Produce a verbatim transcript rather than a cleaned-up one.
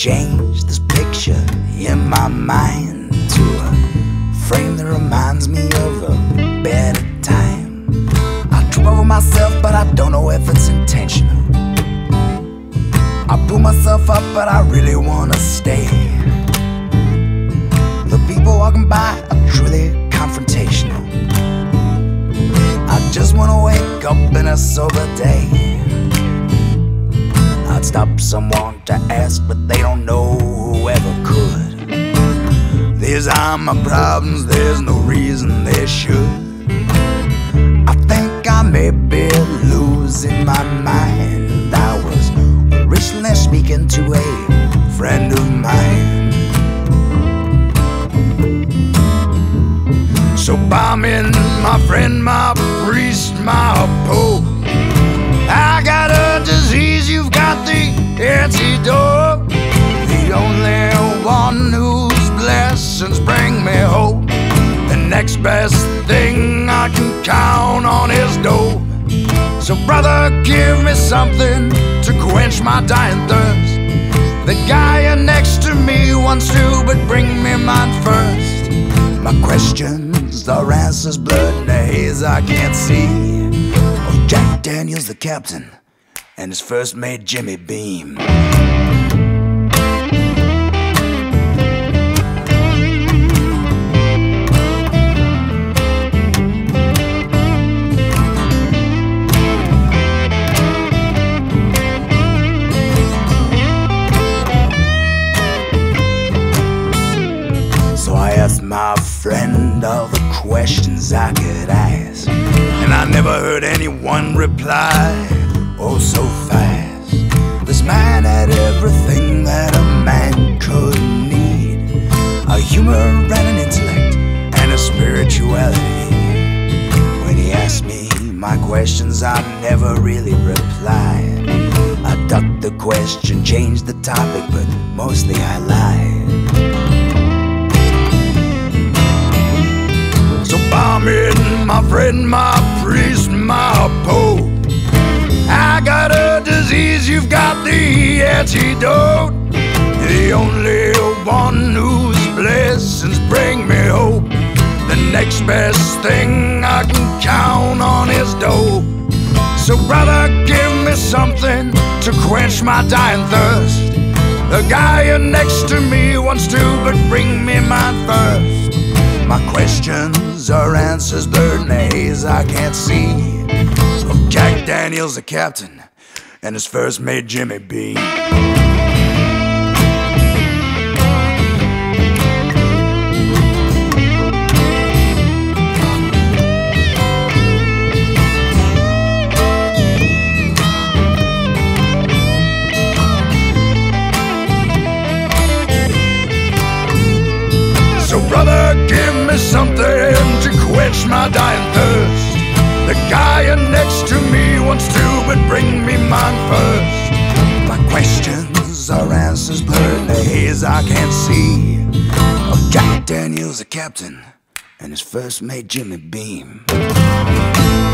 change this picture in my mind to a frame that reminds me of a better time. I trip over myself, but I don't know if it's intentional. I pull myself up, but I really wanna stay. The people walking by are truly confrontational. I just wanna wake up in a sober day. I'd stop someone to ask, but they don't know whoever could. These are my problems, there's no reason they should. I think I may be losing my mind. I was recently speaking to a friend of mine. So bomb in, my friend, my priest, my pope. I got a disease, you've got the antidote. The only one whose blessings bring me hope. The next best thing I can count on is dope. So brother, give me something to quench my dying thirst. The guy next to me wants to, but bring me mine first. My questions are answers blurred in the haze I can't see. Oh, Jack Daniels, the captain, and his first mate Jimmy Beam. I asked my friend all the questions I could ask, and I never heard anyone reply, oh so fast. This man had everything that a man could need: a humor and an intellect and a spirituality. When he asked me my questions, I never really replied. I ducked the question, changed the topic, but mostly I lied. I'm in, my friend, my priest, my pope. I got a disease, you've got the antidote. The only one whose blessings bring me hope. The next best thing I can count on is dope. So brother, give me something to quench my dying thirst. The guy next to me wants to, but bring me mine first. My questions are answers blurred in the haze I can't see. So Jack Daniels, the captain, and his first mate Jimmy Beam. So brother, give me something to quench my dying thirst. The guy next to me wants to, but bring me mine first. My questions are answers blurred in the haze I can't see. Oh, Jack Daniels, the captain, and his first mate Jimmy Beam.